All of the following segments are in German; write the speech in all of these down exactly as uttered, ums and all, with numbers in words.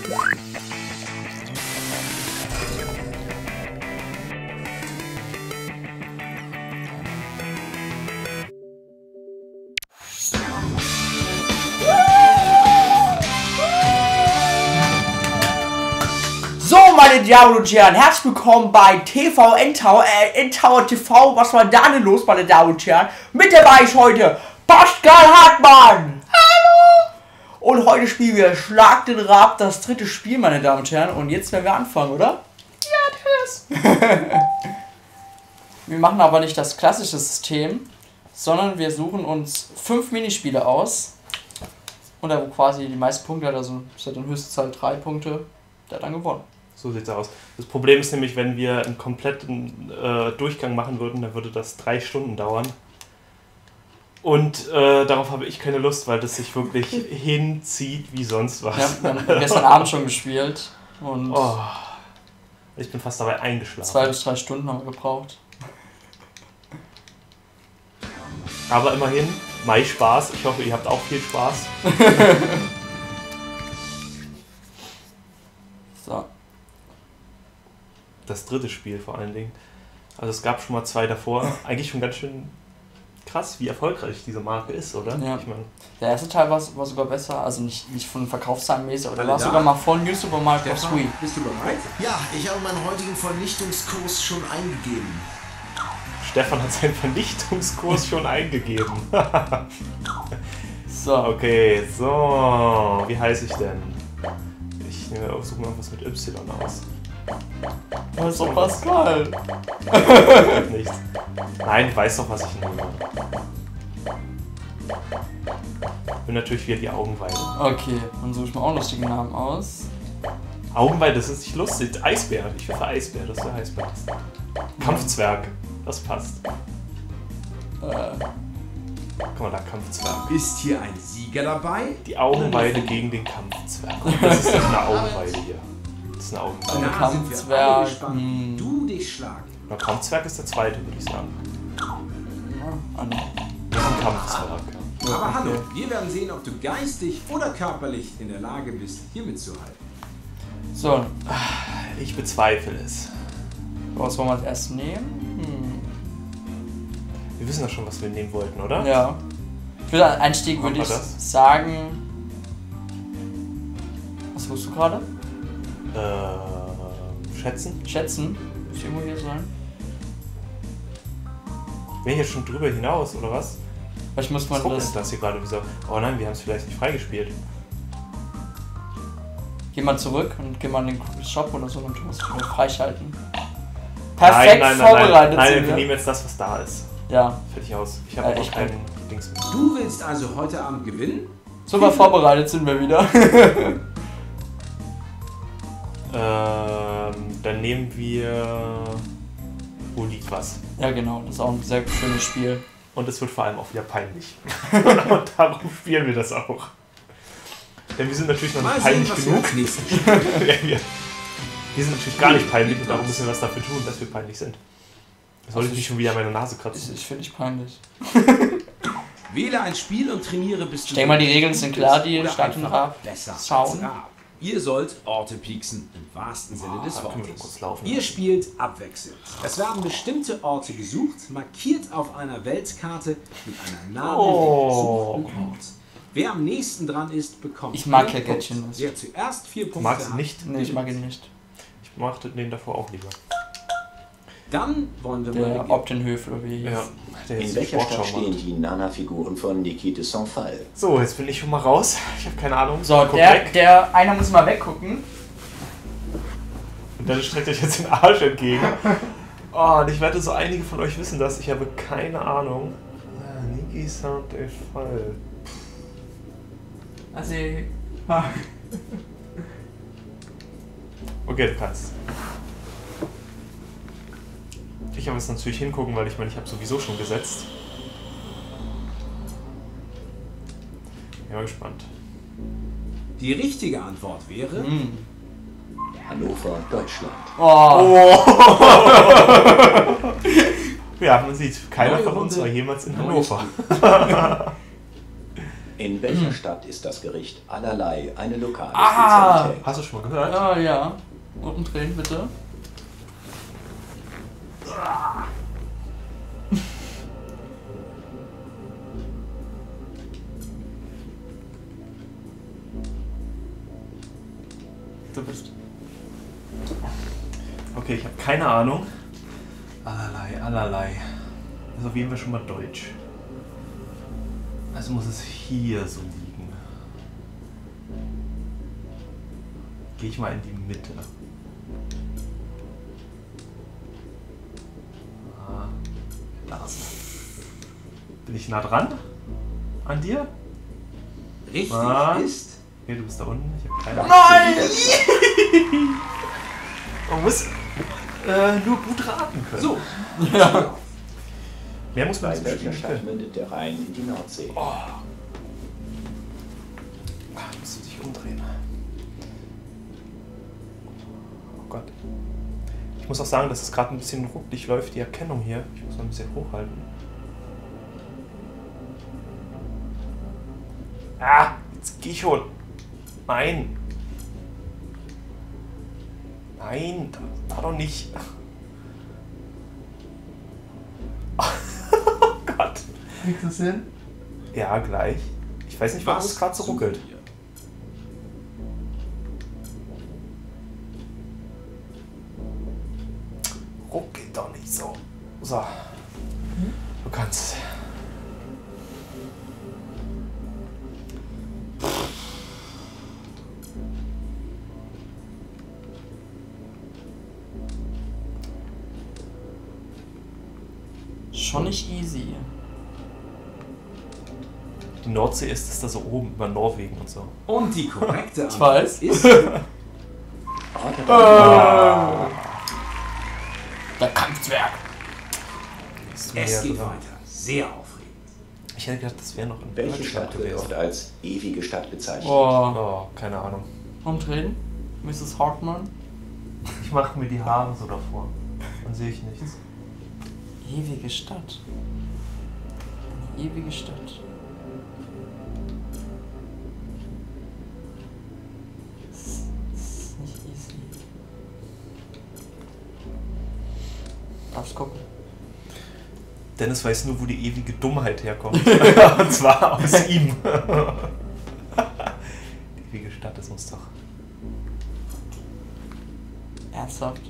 So, meine Damen und Herren, herzlich willkommen bei T V N-Tower, äh, N-Tower T V. Was war da denn los, meine Damen und Herren? Mit dabei ist heute Pascal Hartmann. Hallo. Und heute spielen wir Schlag den Rab, das dritte Spiel, meine Damen und Herren. Und jetzt werden wir anfangen, oder? Ja, tschüss. Wir machen aber nicht das klassische System, sondern wir suchen uns fünf Minispiele aus. Und da wo quasi die meisten Punkte hat, also es hat dann Höchstzahl drei Punkte, der hat dann gewonnen. So sieht's aus. Das Problem ist nämlich, wenn wir einen kompletten äh, Durchgang machen würden, dann würde das drei Stunden dauern. Und äh, darauf habe ich keine Lust, weil das sich wirklich hinzieht wie sonst was. Ja, wir haben gestern Abend schon gespielt und oh, ich bin fast dabei eingeschlafen. Zwei bis drei Stunden haben wir gebraucht. Aber immerhin, Mai Spaß. Ich hoffe, ihr habt auch viel Spaß. So. Das dritte Spiel vor allen Dingen. Also es gab schon mal zwei davor. Eigentlich schon ganz schön krass, wie erfolgreich diese Marke ist, oder? Ja. Ich mein, Der erste Teil war, war sogar besser, also nicht, nicht von Verkaufszahlen mäßig, aber der Alle war da? sogar mal von New Super Mario Bros. Wii. Bist du bereit? Ja, ich habe meinen heutigen Vernichtungskurs schon eingegeben. Stefan hat seinen Vernichtungskurs schon eingegeben. So. Okay, so. Wie heiße ich denn? Ich nehme auch, suche mal was mit Y aus. Das ist doch Pascal. Nichts. Nein, ich weiß doch, was ich nehme. Ich bin natürlich wieder die Augenweide. Okay, dann suche ich mir auch einen lustigen Namen aus. Augenweide, das ist nicht lustig. Eisbär. Ich will für Eisbär, das ist der Eisbär. Kampfzwerg. Das passt. Äh. Guck mal da, Kampfzwerg. Ist hier ein Sieger dabei? Die Augenweide gegen den Kampfzwerg. Das ist doch eine Augenweide hier. Das ist eine Augenweide. Ein Na, sind wir Kampfzwerg, alle gespannt, wie hm. du dich schlagen. Der Kampfzwerg ist der zweite, würde ich sagen. Ah, nee. Das ist ein Kampfzwerg. Ja, Aber hallo, okay. wir werden sehen, ob du geistig oder körperlich in der Lage bist, hier mitzuhalten. So, Ich bezweifle es. was wollen wir als erstes nehmen? Hm. Wir wissen doch schon, was wir nehmen wollten, oder? Ja. Für den Einstieg Machen würde ich wir das? sagen. Was suchst du gerade? Äh, schätzen? Schätzen? Muss irgendwo hier sein? Bin ich jetzt schon drüber hinaus, oder was? Vielleicht muss Was man guckt das. ist das hier gerade? Wieso? Oh nein, wir haben es vielleicht nicht freigespielt. Geh mal zurück und geh mal in den Shop oder so und du musst wieder freischalten. Perfekt nein, nein, nein, vorbereitet nein. Nein, sind wir wir. nehmen jetzt das, was da ist. Ja, Fertig aus. Ich habe Äh, noch ich keinen Dings mehr. Du willst also heute Abend gewinnen? super vorbereitet sind wir wieder. Ähm, dann nehmen wir... Wo liegt was? Ja genau, das ist auch ein sehr schönes Spiel. Und es wird vor allem auch wieder peinlich. Und darum spielen wir das auch. Denn wir sind natürlich noch nicht Mal sehen, peinlich was wir genug. als nächstes spielen. Ja, wir, wir sind natürlich gar nicht peinlich und darum müssen wir was dafür tun, dass wir peinlich sind. Jetzt wollte ich mich schon wieder an meine Nase Ich, kratzen. ich finde ich peinlich. Wähle ein Spiel und trainiere, bis du... Ich denke mal, die Regeln sind klar, die oder Schlag den einfach Rab besser schauen. als Rab. Ihr sollt Orte pieksen, im wahrsten Sinne des da können wir Wortes. kurz laufen. Ihr spielt abwechselnd. Es werden bestimmte Orte gesucht, markiert auf einer Weltkarte mit einer Nadel Oh. den gesuchten Ort. Wer am nächsten dran ist, bekommt Ich mag vier ja Gätchen Punkte. nicht. Wer zuerst vier Du Punkte magst ihn hat, nicht? Nee, ich mag ihn nicht. Ich mochte den davor auch lieber. dann wollen wir mal Der beginnen. Optenhöfel oder wie er Ja, hieß. der In jetzt welcher Stadt Sportschau stehen macht. die Nana-Figuren von Nikita Sans-Fall? So, jetzt bin ich schon mal raus. Ich habe keine Ahnung. So, Guck der, weg. der, einer muss mal weggucken. Und dann streckt euch jetzt den Arsch entgegen. Oh, und ich wette, so einige von euch wissen das. Ich habe keine Ahnung. Ah, Niki Saint-Fall. Also, Okay, du kannst. Ich habe jetzt natürlich hingucken, weil ich meine, ich habe sowieso schon gesetzt. Ich bin mal gespannt. Die richtige Antwort wäre... hm. Hannover, Deutschland. Oh. Ja, man sieht, keiner Neue von uns Runde, war jemals in neues Hannover. In welcher Stadt ist das Gericht allerlei eine lokale Ah! Spezialität? Hast du schon mal gehört? Ja, ja. Unten drehen, bitte. Du bist. Okay, ich habe keine Ahnung. Allerlei, allerlei. Das ist auf jeden Fall schon mal Deutsch. Also muss es hier so liegen. Gehe ich mal in die Mitte. Ah, da ist er. Bin ich nah dran? An dir? Richtig Ah. ist... Okay, du bist da unten. Ich habe keine Ahnung. Nein! Man muss äh, nur gut raten können. So. Ja. Mehr muss man Bei nicht welcher bestimmen Stadt können. mündet der Rhein in die Nordsee? Oh. Ah, musst du dich umdrehen. Oh Gott. Ich muss auch sagen, dass es gerade ein bisschen rucklig läuft, die Erkennung hier. Ich muss mal ein bisschen hochhalten. Ah, jetzt geh ich schon. Nein. Nein, da, da doch nicht. Oh Gott. Kriegst du es hin? Ja, gleich. Ich weiß nicht, warum es gerade so ruckelt. suchen wir? Ruckelt doch nicht so. So. Du kannst. Schon nicht easy. Die Nordsee ist es da so oben, über Norwegen und so. Und die korrekte Ich Antwort weiß. ist... Ah. Der Kampfzwerg. Ist mir Es ja geht dran. weiter. Sehr aufregend. Ich hätte gedacht, das wäre noch in Welche Deutschland Stadt wird oft gewesen. als ewige Stadt bezeichnet? Boah. Oh, keine Ahnung. Umdrehen. Missus Hartmann. Ich mache mir die Haare so davor. Dann sehe ich nichts. Ewige Stadt. Eine ewige Stadt. Das ist nicht easy. Darfst gucken. Dennis weiß nur, wo die ewige Dummheit herkommt. Und zwar aus ihm. Die ewige Stadt ist uns doch. Ernsthaft?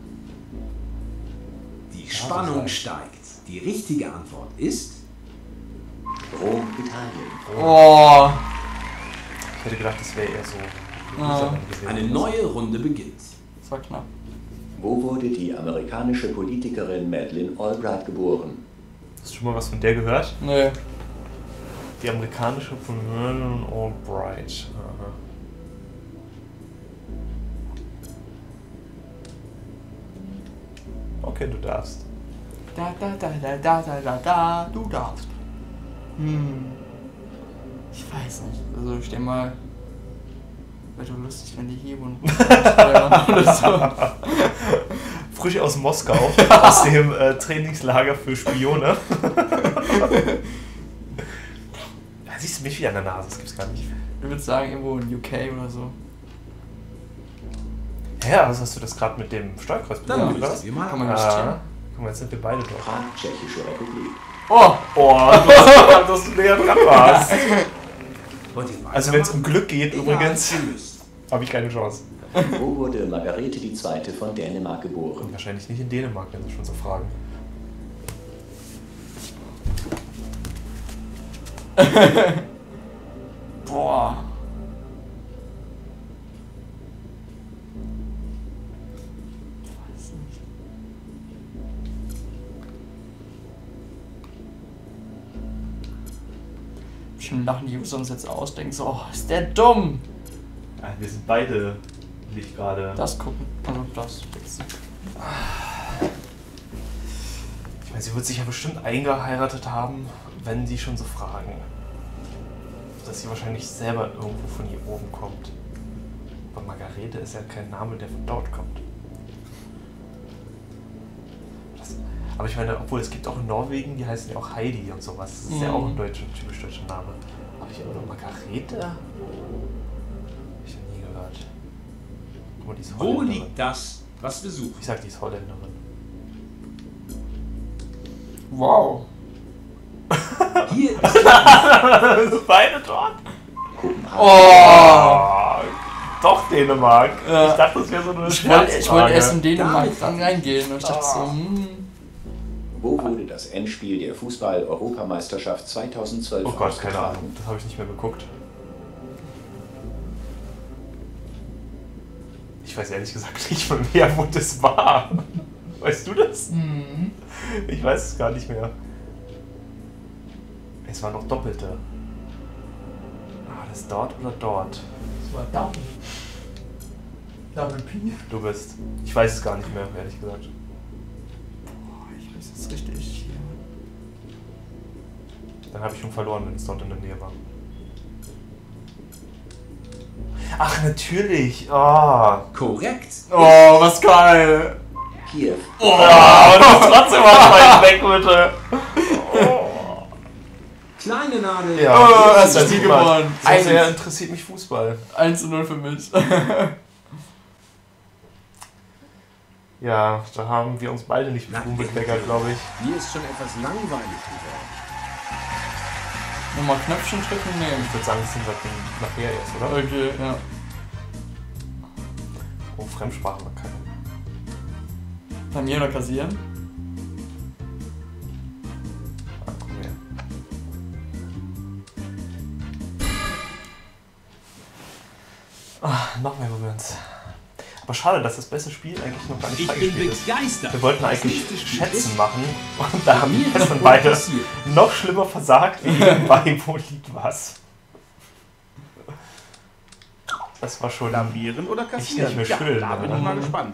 Die Spannung das heißt- steigt. Die richtige Antwort ist... Rom, Italien. Oh. Ich hätte gedacht, das wäre eher so. Ja. gewesen. Eine neue Runde beginnt. Das war knapp. Wo wurde die amerikanische Politikerin Madeleine Albright geboren? Hast du schon mal was von der gehört? Nö. Die amerikanische von Madeleine Albright. Aha. Okay, du darfst. Da, da, da, da, da, da, da, da, du darfst. Hm. Ich weiß nicht. Also ich denke mal, wäre doch lustig, wenn die hier wohnen. Oder so. Frisch aus Moskau, aus dem äh, Trainingslager für Spione. Da siehst du mich wieder an der Nase, das gibt's gar nicht. Ich würde sagen, irgendwo in U K oder so. Ja, was hast du das gerade mit dem Steuerkreuz Dann bekommen, lösen oder? wir mal Kann an. man nicht Ah, stehen. guck mal, jetzt sind wir beide durch. Prag, Tschechische Republik. Oh! Oh, du hast dass du näher dran warst. Wollt ihr Also wenn es um weitermachen? Glück geht, Egal, übrigens, ihr müsst. habe ich keine Chance. Wo wurde Margarete die Zweite von Dänemark geboren? Wahrscheinlich nicht in Dänemark, wenn sie schon so fragen. Boah. Ich weiß nicht. Bestimmt lachen die User uns jetzt aus, denken so, oh, ist der dumm. Ja, wir sind beide nicht gerade. Das gucken. Also das. Ich meine, sie wird sich ja bestimmt eingeheiratet haben, wenn sie schon so fragen. Dass sie wahrscheinlich selber irgendwo von hier oben kommt. Aber Margarete ist ja kein Name, der von dort kommt. Das, aber ich meine, obwohl es gibt auch in Norwegen, die heißen ja auch Heidi und sowas. Das ist ja Mhm. auch ein deutscher, typisch deutscher Name. Aber ich oder Margarete? Hab ich noch nie gehört. Guck mal, die ist Wo Holländerin. liegt das, was wir suchen? Ich sag, die ist Holländerin. Wow. Hier ist Beide dort. Oh. Oh, doch Dänemark. Ja. Ich dachte, das wäre so eine Ich wollte ich wollte erst in Scherzfrage. Dänemark dann reingehen und ich dachte so, Ah. hm. Wo wurde das Endspiel der Fußball-Europameisterschaft zweitausendzwölf Oh Gott, keine ausgetragen? Ahnung. Das habe ich nicht mehr geguckt. Ich weiß ehrlich gesagt nicht von wer, wo das war. Weißt du das? Mhm. Ich weiß es gar nicht mehr. Es waren noch Doppelte. Ah, das ist dort oder dort? Das war Double. Double P. Du bist. Ich weiß es gar nicht mehr, ehrlich gesagt. Boah, ich weiß jetzt richtig. Dann habe ich schon verloren, wenn es dort in der Nähe war. Ach, natürlich. Oh. korrekt. Oh, was geil. Kiew. Oh, und das trotzdem mal weit weg, bitte. Kleine Nadel. Ja, Oh, das hast du ist die super. gewonnen. So Eins. sehr interessiert mich Fußball. eins zu null für mich. Ja, da haben wir uns beide nicht mit Ruhm bekleckert, glaube ich. Mir ist schon etwas langweilig geworden. Nochmal Knöpfchen drücken? Nee. Ich würde sagen, das sind wir dann nachher erst, oder? Okay, ja. Oh, Fremdsprachen war keine. Bei mir oder kassieren? Ah, komm her. Ah, noch mehr Rührens. Aber schade, dass das beste Spiel eigentlich noch gar nicht Ich bin freigespielt ist. begeistert. Wir wollten Das eigentlich nächste Spiel Schätzen ist- machen und da haben Mir wir ist dann wohl beide passiert. noch schlimmer versagt wie eben bei Wo liegt was. Das war schon. Lavieren oder kassieren? nicht mehr schön, ja, da bin aber- ich mal gespannt.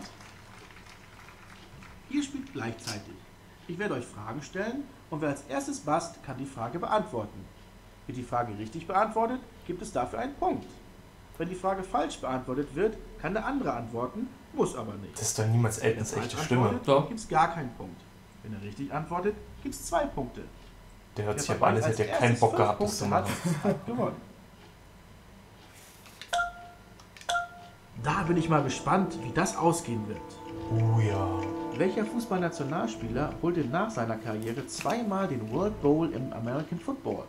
Ihr spielt gleichzeitig. Ich werde euch Fragen stellen und wer als erstes passt, kann die Frage beantworten. Wird die Frage richtig beantwortet, gibt es dafür einen Punkt. Wenn die Frage falsch beantwortet wird, kann der andere antworten, muss aber nicht. Das ist doch niemals Wenn er Eltons falsch echte Stimme. antwortet, Doch. gibt es gar keinen Punkt. Wenn er richtig antwortet, gibt es zwei Punkte. Der hört Wer sich von aber an, euch als hätte als er keinen erstes Bock fünf gehabt, das zu Punkte machen. hat, hat gewonnen. Da bin ich mal gespannt, wie das ausgehen wird. Oh ja. Welcher Fußballnationalspieler holte nach seiner Karriere zweimal den World Bowl im American Football?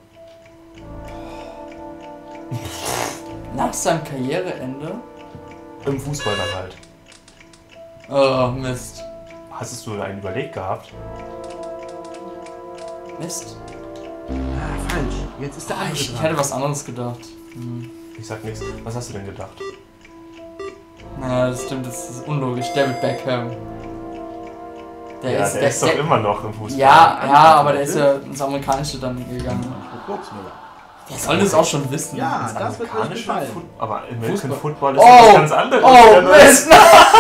Nach seinem Karriereende? Im Fußball dann halt. Oh, Mist. Hast du einen überlegt gehabt? Mist. Ah, falsch. Jetzt ist der Ah, andere ich, ich dran. hätte was anderes gedacht. Hm. Ich sag nichts. Was hast du denn gedacht? Naja, das stimmt, das ist unlogisch. David Beckham. Der ja, ist, der, der, ist doch der, immer noch im Fußball. Ja, ja, aber der ist ja ins Amerikanische dann gegangen. Manfred Burgsmüller. Der soll das auch schon wissen. Ja, Das das wird euch amerikanische gefallen. Foot aber American Fußball. Football ist Oh! was ganz anderes. Oh, Ja, Mist!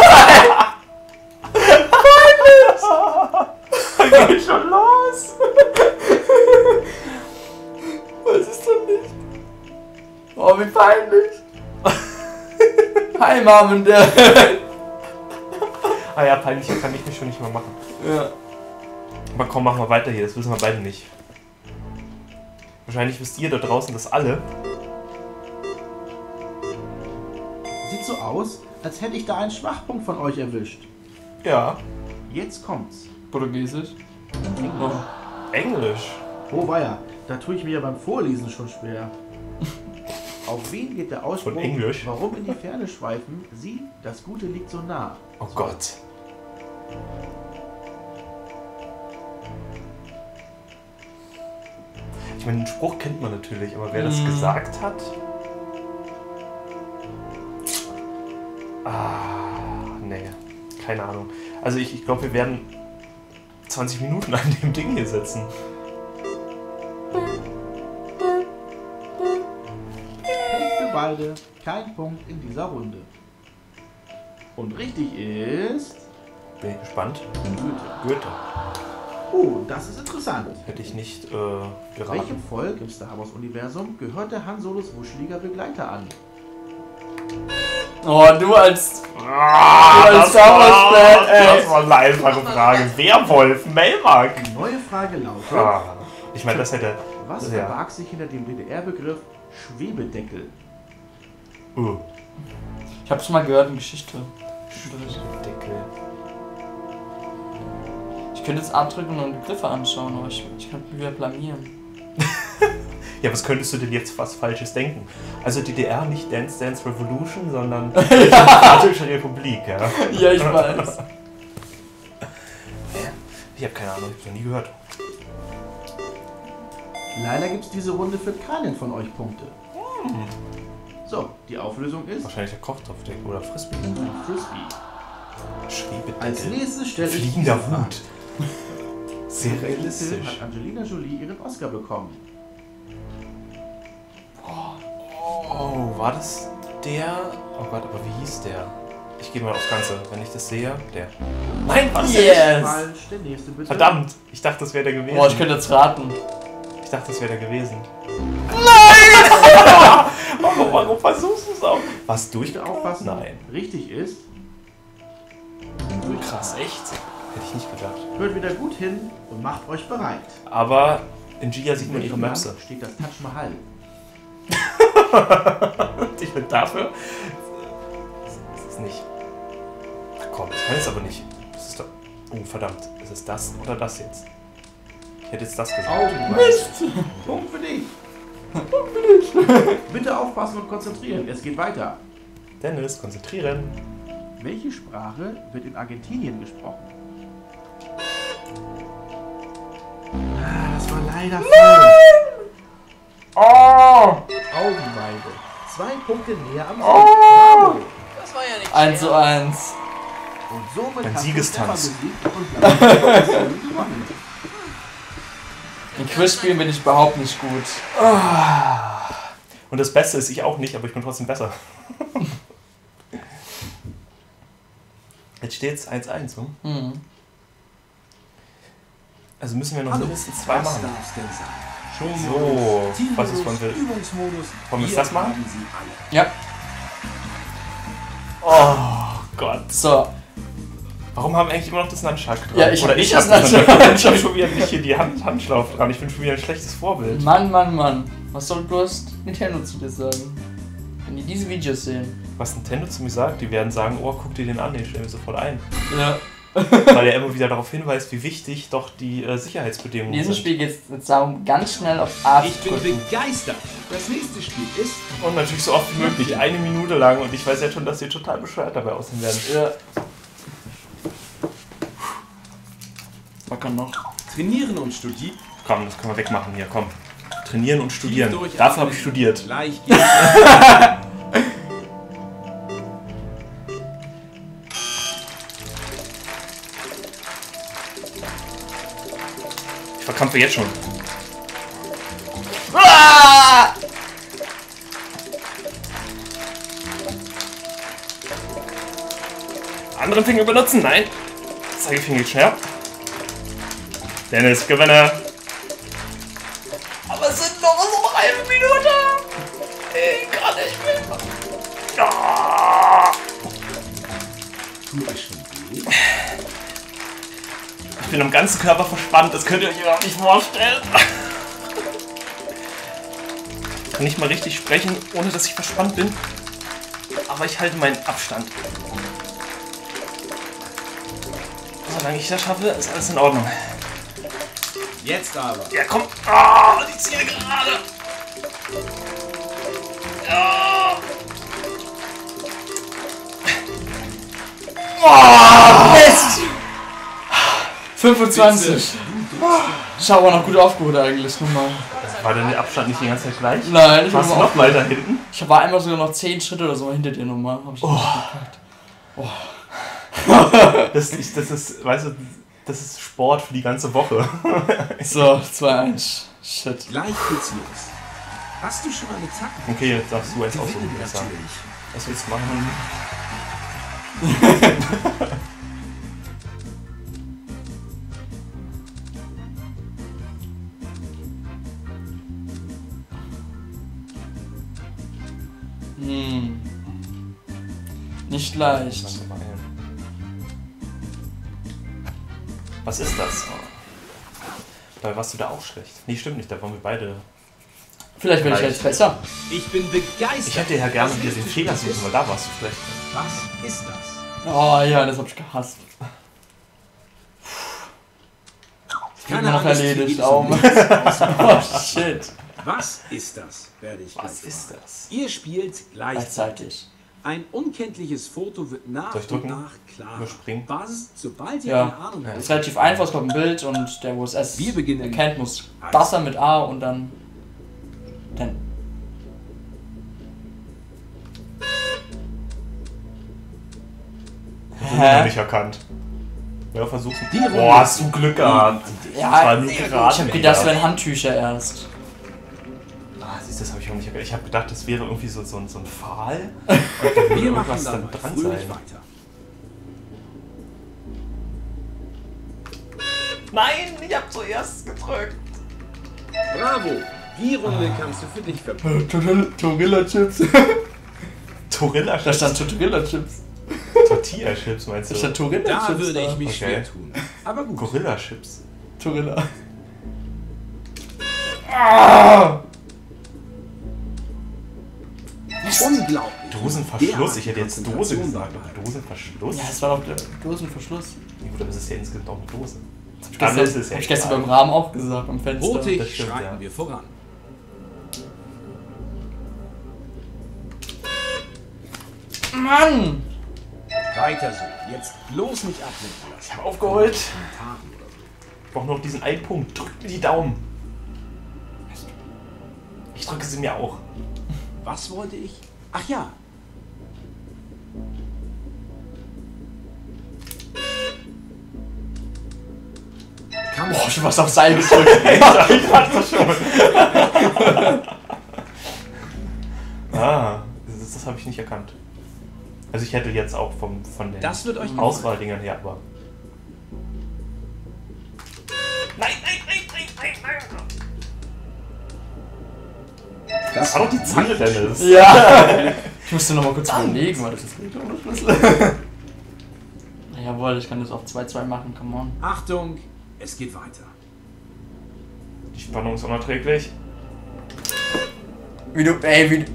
das geht schon los. Was ist denn nicht? Oh, wie peinlich. Hi, Mom und Dad. Ah ja, peinlicher kann ich mich schon nicht mehr machen. Ja. Aber komm, machen wir weiter hier. Das wissen wir beide nicht. Wahrscheinlich wisst ihr da draußen das alle. Sieht so aus, als hätte ich da einen Schwachpunkt von euch erwischt. Ja. Jetzt kommt's. Portugiesisch. Oh. Englisch. Oh weia, da tue ich mir ja beim Vorlesen schon schwer. Auf wen geht der Ausspruch, Von Englisch? warum in die Ferne schweifen, sieh, das Gute liegt so nah. Oh Gott. Ich meine, den Spruch kennt man natürlich, aber wer das Mm. gesagt hat? Ah, nee. Keine Ahnung. Also ich, ich glaube, wir werden zwanzig Minuten an dem Ding hier sitzen. Punkt für beide, kein Punkt in dieser Runde. Und richtig ist Bin ich gespannt. Goethe. Goethe. Oh, das ist interessant. Hätte ich nicht äh, Welchem geraten. Volk im Star Wars Universum gehört der Han Solos wuscheliger Begleiter an? Oh, du als. Ah, als das, Star Wars war, Fan, ey. das war eine einfache Frage. Werwolf, Melmark. Die neue Frage lautet, Ah, ich meine, das hätte... was ja. verbarg sich hinter dem D D R-Begriff Schwebedeckel. Uh. Ich hab's mal gehört in Geschichte. Schwebedeckel. Ich könnte jetzt abdrücken und Begriffe anschauen, aber ich, ich kann mich wieder blamieren. Ja, was könntest du denn jetzt was Falsches denken? Also D D R, nicht Dance Dance Revolution, sondern Demokratische Republik, ja? Ja, ich weiß. Ich habe keine Ahnung, ich habe noch nie gehört. Leider gibt es diese Runde für keinen von euch Punkte. Hm. So, die Auflösung ist Wahrscheinlich der Kochtopfdeck oder Frisbee. Frisbee. Schwebedeckel. Als nächstes stelle ich Fliegender diese Frage. Hut. Sehr Für welchen Film realistisch. hat Angelina Jolie ihren Oscar bekommen? Oh, war das der? Oh Gott, aber wie hieß der? Ich gehe mal aufs Ganze. Wenn ich das sehe, der. Nein, was? Yes! Falsch, der nächste bitte. Verdammt! Ich dachte, das wäre der gewesen. Boah, ich könnte jetzt raten. Ich dachte, das wäre der gewesen. Nein! warum, warum versuchst du es auch? Was durch? Bitte aufpassen. Nein. Richtig ist. Krass, echt? Hätte ich nicht gedacht. Hört wieder gut hin und macht euch bereit. Aber in Gia sieht man In ihre welchem Möpse. Land steht das Taj Mahal? Und ich bin dafür. Das ist nicht. Ach komm, das kann es aber nicht. Das ist doch. Oh, verdammt. Ist es das oder das jetzt? Ich hätte jetzt das gesagt. Augenweite. Punkt für dich. Punkt für dich. Bitte aufpassen und konzentrieren. Es geht weiter. Dennis, konzentrieren. Welche Sprache wird in Argentinien gesprochen? Ah, das war leider falsch. Oh! Augenweide. Zwei Punkte näher am Sieg. Bravo. Das war ja nicht eins zu eins. Und somit Ein hast Siegestanz. du Stefan besiegt und Blanca gewonnen. In Quizspielen bin ich überhaupt nicht gut. Und das Beste ist, ich auch nicht, aber ich bin trotzdem besser. Jetzt steht es eins eins, hm? Mhm. Also müssen wir noch Hallo, mindestens zwei was machen. darf's denn sein? So, Teammodus, was ist von will? Übungsmodus. Wollen wir jetzt Hier das machen? haben Sie alle. Ja, Oh Gott. so. Warum haben wir eigentlich immer noch das Nunchuck dran? Ja, ich hab Oder nicht ich hab das das Nunchuck. Nunchuck. Ich hab schon wieder nicht hier die Hand, Handschlaufe dran. Ich bin schon wieder ein schlechtes Vorbild. Mann, Mann, Mann. Was soll bloß Nintendo zu dir sagen? Wenn die diese Videos sehen. Was Nintendo zu mir sagt, die werden sagen, oh, guck dir den an, den stellen wir sofort ein. Ja. Weil er immer wieder darauf hinweist, wie wichtig doch die äh, In Sicherheitsbedingungen diesem sind. Spiel geht es jetzt darum, ganz schnell auf A Ich zu bin drücken. begeistert. Das nächste Spiel ist Und natürlich so oft wie möglich, eine Minute lang. Und ich weiß jetzt schon, dass sie total bescheuert dabei aussehen werden. Ja. Wacker noch. Trainieren und Studieren. Komm, das können wir wegmachen hier, komm. Trainieren und studieren. Dafür habe ich studiert. Gleich geht's. Ich verkrampfe jetzt schon. Ah! Anderen Finger benutzen, nein. Zeigefinger geht schneller. Dennis, Gewinner. Aber es sind noch so eine halbe Minute. Ich kann nicht mehr. Ah! Tut es schon weh? Ich bin am ganzen Körper verspannt, das könnt ihr euch überhaupt nicht vorstellen. Ich kann nicht mal richtig sprechen, ohne dass ich verspannt bin. Aber ich halte meinen Abstand. Solange ich das schaffe, ist alles in Ordnung. Jetzt aber. Ja, komm. Ah, die Ziele gerade. Ja. Oh, Mist! fünfundzwanzig. Ich habe aber noch gut aufgeholt eigentlich, nur mal. War denn der Abstand nicht die ganze Zeit gleich? Nein, ich Warst du war noch weiter hinten? Ich war einmal sogar noch zehn Schritte oder so hinter dir nochmal. Hab ich Oh. nicht Das, ich, das ist, weißt du, das ist Sport für die ganze Woche. So, zwei eins. Shit. Gleich geht's los. Hast du schon eine Taktik? Okay, jetzt darfst du jetzt Gewinnen aussuchen, würde ich sagen. natürlich. Was willst du machen? Hm. Nicht leicht. Was ist das? Dabei warst du da auch schlecht. Nee, stimmt nicht, da waren wir beide Vielleicht werde ich jetzt besser. Ich bin begeistert. Ich hätte ja gerne Was hier ist den das Fehler für suchen, weil da warst du schlecht. Was ist das? Oh ja, das hab ich gehasst. Keine Immer noch Angst, erledigt. hier Oh, geht's um nichts. oh shit. Was ist das, werde ich Was gleich ist fragen. das? Ihr spielt gleichzeitig. Gleichzeitig. Ein unkenntliches Foto wird nach Soll ich und drücken? nach klarer. Überspringen? Basis, sobald ihr Ja. eine Ahnung Das habt. ist relativ einfach, es kommt ein Bild und der, wo es S Wir beginnen. erkennt, muss Wasser mit A und dann. Dann. Hä? Nicht erkannt. Ja, versuch's. Die Runde Boah, hast du Glück gehabt. Das Ja, war nur ich gerade. hab gedacht, das wären Handtücher erst. Ah, siehst du, das habe ich auch nicht erkannt. Ich habe gedacht, das wäre irgendwie so, so, so ein Pfahl. Und da würde Wir machen irgendwas dann dann dran fröhlich sein. weiter. Nein, ich habe zuerst gedrückt. Bravo! Die Runde kannst du für dich verbinden. Torilla-Chips. Torilla Da stand Torilla-Chips. Tortilla-Chips meinst Da du? stand Torilla-Chips. Da würde ich mich Okay. schwer tun. Aber gut. Gorilla-Chips. Torilla. Ah! Unglaublich. Dosenverschluss, ich hätte jetzt Dose Konzentration gesagt. dabei. aber Dosenverschluss? Ja, es war doch der Dosenverschluss. Ja, gut, aber es ist ja insgesamt auch eine Dose. Das hab ich Dann gestern, ist es ja hab ich gestern egal. beim Rahmen auch gesagt, am Fenster. Mutig Das stimmt, schreiten ja. wir voran. Mann! Weiter so. Jetzt bloß nicht ablenken lassen. Ich habe aufgeholt. Kommentaren oder so. Ich brauche noch diesen einen Punkt. Drückt mir die Daumen. Ich drücke sie mir auch. Was wollte ich? Ach ja. Kampf. Boah, schon was auf Seil gedrückt. Ich dachte das schon. Ah, das, das habe ich nicht erkannt. Also ich hätte jetzt auch vom, von den Das wird euch gefallen. Auswahldingern her, aber... Nein, nein, nein, nein, nein, nein! Das war doch die Zange, Dennis. Ja! Ich musste noch mal kurz überlegen, war das jetzt richtig ohne Schlüssel? Na jawohl, ich kann das auf zwei zwei machen, come on. Achtung, es geht weiter. Die Spannung ist unerträglich. Wie du, ey, wie du...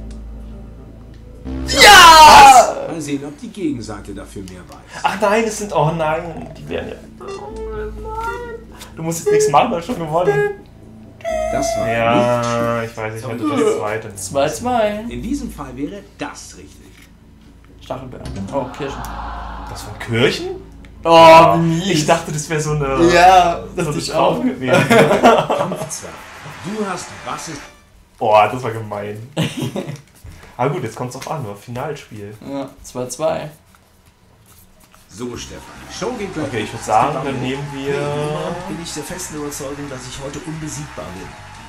Ja! Mal sehen, ob die Gegenseite dafür mehr weiß. Ach nein, es sind... Oh nein, die werden ja... Oh nein. Du musst jetzt nichts machen, weil du schon gewonnen. Das war nicht. Ja, ich weiß, ich hätte das zweite. zwei zwei. In diesem Fall wäre das richtig. Stachelbeeren. Oh, Kirschen. Das waren Kirchen? Oh, wie Ich dachte, das wäre so eine... Ja, das so eine ist auch. Traum gewesen. Kampfzweig. Du hast was ist. Boah, das war gemein. Aber gut, jetzt kommt es auch an, war Finalspiel. Ja, zwei zwei. So, Stefan. Show geht gleich. Okay, ich würde sagen, dann nehmen wir... bin ich der festen Überzeugung, dass ich heute unbesiegbar bin.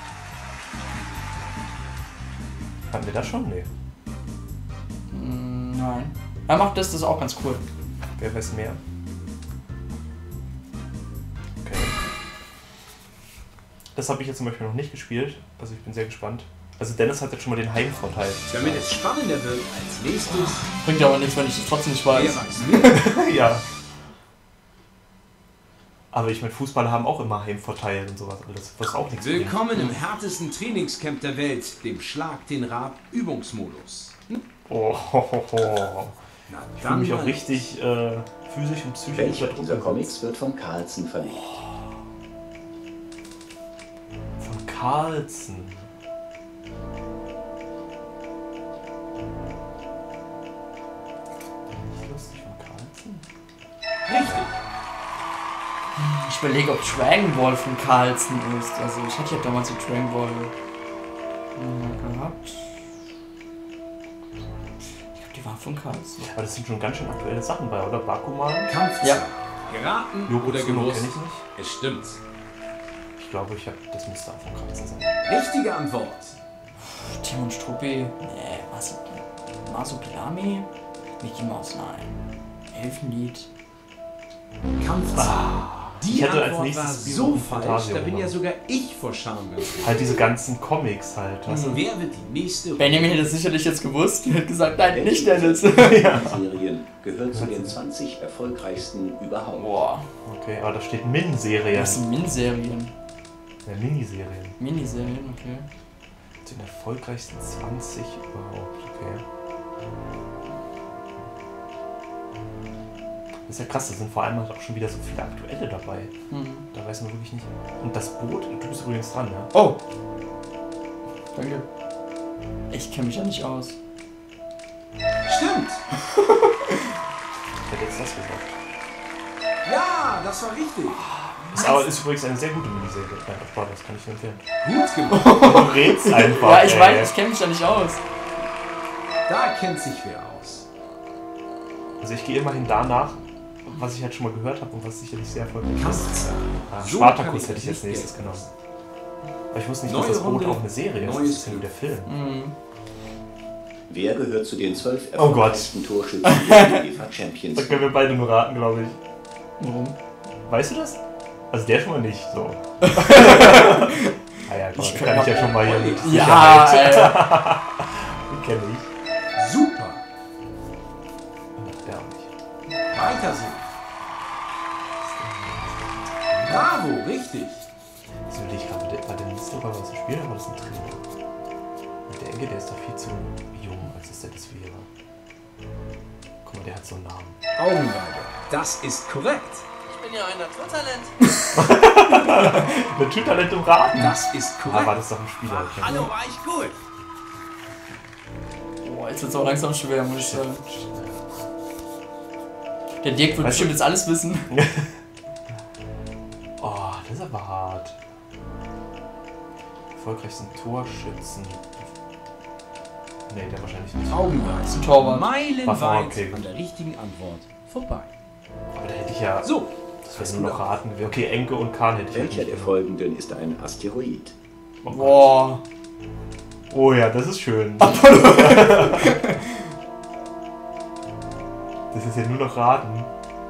Hatten wir das schon? Nee. Mm, nein. Er macht das, das ist auch ganz cool. Wer weiß mehr? Okay. Das habe ich jetzt zum Beispiel noch nicht gespielt. Also ich bin sehr gespannt. Also Dennis hat jetzt schon mal den Heimvorteil. Damit es spannender wird, als nächstes. Bringt ja aber nichts, wenn ich das trotzdem nicht weiß. Wer weiß mehr? Ja. Aber ich meine, Fußballer haben auch immer Heimvorteil und sowas. Also das ist auch nichts. bringen. Willkommen im härtesten Trainingscamp der Welt, dem Schlag den Rab Übungsmodus. Oh, ho, ho, ho. Na, Ich fühle mich mal auch richtig äh, physisch und psychisch Welcher unter Druck dieser gesetzt. Comics wird von Carlsen verlegt? Von Carlsen. Nicht lustig von Carlsen? Richtig. Ich überlege, ob Dragon Ball von Carlsen ist. Also ich hatte ja damals die Dragon Ball äh, gehabt. Ich glaube, die war von Carlsen. Aber das sind schon ganz schön aktuelle Sachen bei, oder? Bakuman? Kampfzeit. Ja. Geraten Yoko oder Tsuno gewusst? kenne ich nicht. Es stimmt. Ich glaube, ich habe das müsste auch von Carlsen sein. Richtige Antwort. Timon Struppi. Nee, was? Masopilami? Mickey Mouse, nein. Elfenlied. Kampfzeit. Die Ich hätte als Antwort nächstes war Spiro so und falsch, Fantasio da bin ja genommen. sogar ich vor Scham ganz Halt diese ganzen Comics halt. Weißt du? Wer wird die nächste Runde? Benjamin hätte es sicherlich jetzt gewusst. Er hat gesagt, nein, nicht Dennis. Serien gehört zu den zwanzig erfolgreichsten überhaupt. Boah, Okay, aber da steht Min-Serie. das sind Min-Serien. Ja, Miniserien. Miniserien, okay. Den erfolgreichsten zwanzig überhaupt, okay. Das ist ja krass, da sind vor allem auch schon wieder so viele aktuelle dabei. Mhm. Da weiß man wirklich nicht. Und das Boot, du bist übrigens dran, ja? Oh! Danke. Ich kenne mich ja nicht aus. Stimmt. Ich hätte jetzt das gesagt. Ja, das war richtig. Ist, aber ist übrigens eine sehr gute Miniserie. Nein, auf Brothers kann ich nur empfehlen. Gut gemacht. Du redest einfach. Ja, ich ey. weiß, ich kenne mich ja nicht aus. Da kennt sich wer aus. Also ich gehe immerhin danach, was ich halt schon mal gehört habe und was sicherlich sehr erfolgreich ist. Kampfzahl. Ah, So Spartacus kann hätte ich es als nicht nächstes gelten. genommen. Aber ich wusste nicht, Neue dass das Boot Runde, auch eine Serie ist. Das neues ist ja nur der Film. Mhm. Wer gehört zu den zwölf Oh Gott. erfolgreichsten Torschützen der UEFA Champions Da können wir beide nur raten, glaube ich. Warum? Weißt du das? Also der schon mal nicht, so. Ah ja, komm, Ich ich kann ich ja schon mal hier mit Ja, Sicherheit. ey. Den kenne ich. Super. Ach, der auch nicht. Weiter so. Bravo, richtig. Das will ich gerade. War der Nistelrooy was zu spielen oder war das ein Trainer? Und der Enke, der ist doch viel zu jung, als dass der das wäre. Guck mal, der hat so einen Namen. Augenweide. Das ist korrekt. Ich bin ja ein Naturtalent. Naturtalent im Raten. Das ist Ah, war korrekt. das doch ein Spieler. Okay. Hallo, war ich gut? Boah, jetzt wird's auch langsam schwer, muss ich sagen. Der Dirk wird Weißt du- bestimmt jetzt alles wissen. Oh, das ist aber hart. Erfolgreichsten Torschützen. Nee, der wahrscheinlich nicht. Augenweide. Ist ein Torwart. Meilenweit War okay. an der richtigen Antwort vorbei. Aber da hätte ich ja. So, Das wäre nur noch raten. Okay, Enke und Kahn hätte ich halt Welcher nicht der genommen. folgenden ist ein Asteroid? Oh Gott. Boah. Oh ja, das ist schön. Das ist ja nur noch raten.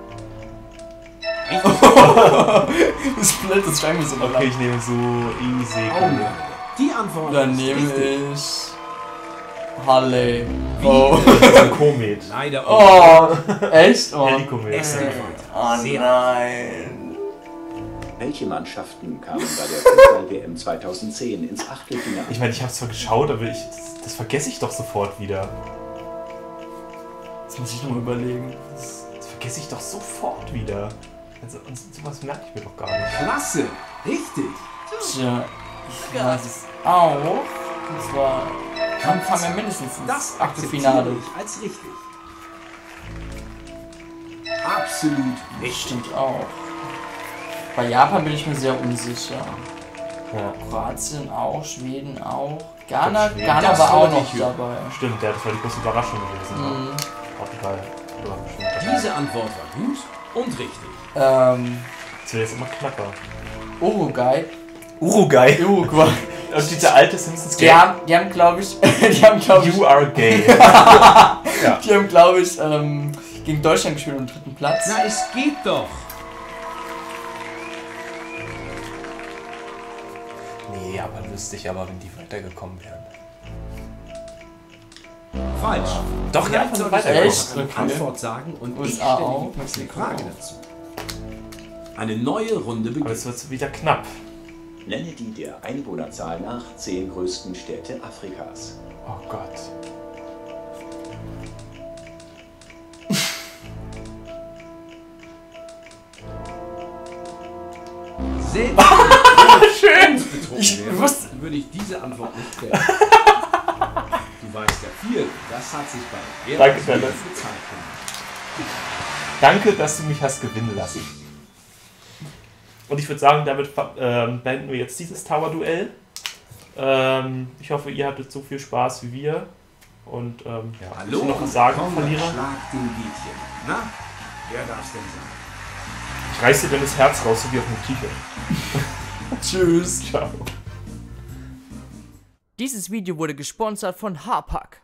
Das Splitt, das schreiben wir so Okay, ich nehme so easy. Augenweide. Die Antwort Dann ist nehme richtig. ich. Halle. Oh. Das ist ein Komet. Leider Oh. Echt? Oh. Helikomet. Es geht weiter. Oh Sehr nein. Welche Mannschaften kamen bei der Fußball-W M zweitausendzehn ins Achtelfinale? Ich meine, ich habe zwar geschaut, aber ich, das, das vergesse ich doch sofort wieder. Das muss ich nochmal überlegen. Das, das vergesse ich doch sofort wieder. Also, und sowas merke ich mir doch gar nicht. Klasse. Richtig. Tja, ich weiß es auch. Und zwar Kampf haben wir mindestens Das ins akzeptiere Achtelfinale. ich als richtig. Absolut richtig. Stimmt auch. Bei Japan bin ich mir sehr unsicher. Ja. Kroatien auch, Schweden auch. Ghana, Schweden. Ghana Das war auch wollte noch ich hören. dabei. Stimmt, ja, das war die große Überraschung gewesen. Mhm. Ne? Portugal. War bestimmt dabei. Diese Antwort war gut und richtig. Ähm, Das wird jetzt immer knapper. Uruguay. Uruguay. Uruguay. Und dieser alte Simpsons Die haben, die haben glaube ich, die haben glaube ich, You are gay. die haben glaube ich ähm, gegen Deutschland gespielt am dritten Platz. Na, es geht doch. Nee, aber wüsste ich aber, wenn die weitergekommen wären. Falsch. Doch, ja, Vielleicht sind soll ich weitergekommen. einfach eine Okay. Antwort sagen und U S ich A stelle auch, die Mexiko Frage auch. dazu. Eine neue Runde Aber beginnt. es wird wieder knapp. Nenne die der Einwohnerzahl nach zehn größten Städte Afrikas. Oh Gott. Selbst Schön! betroffen Ich wäre, wusste- würde ich diese Antwort nicht kennen. Du weißt ja viel. Das hat sich bei Danke, Wer Dennis. für Zeit gemacht. Danke, dass du mich hast gewinnen lassen. Und ich würde sagen, damit ähm, beenden wir jetzt dieses Tower-Duell. Ähm, ich hoffe, ihr hattet so viel Spaß wie wir. Und ähm, ja, Hallo, willst du noch was sagen, komm, Verlierer? schlag den Liedchen. Na, wer darf's denn sagen? Ich reiß dir dann das Herz raus, so wie auf dem T-Shirt. Tschüss. Ciao. Dieses Video wurde gesponsert von Hapag.